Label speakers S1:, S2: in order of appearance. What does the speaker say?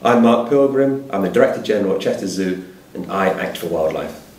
S1: I'm Mark Pilgrim, I'm the Director General at Chester Zoo, and I act for wildlife.